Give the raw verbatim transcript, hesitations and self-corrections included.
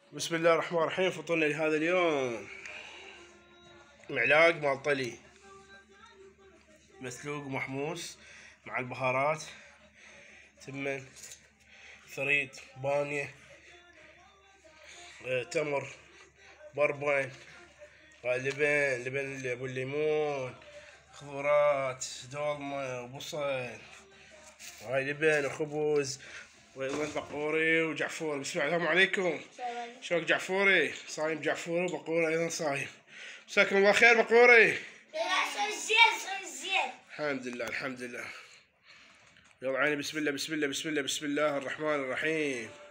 بسم الله الرحمن الرحيم. فطرنا لهذا اليوم معلاق مال طلي مسلوق ومحموس مع البهارات، تمن، ثريد، بامية، اه، تمر، بربن، لبن لبن ابو الليمون، خضرات، دولمة وبصل، هاي لبن وخبز، وايضا بقوري وجعفوري. بسم الله. السلام عليكم. شلونك جعفوري؟ صايم جعفوري وبقوري ايضا صايم. مساكم الله خير بقوري. الحمد لله الحمد لله. يلا عيني. بسم الله بسم الله بسم الله بسم الله الرحمن الرحيم.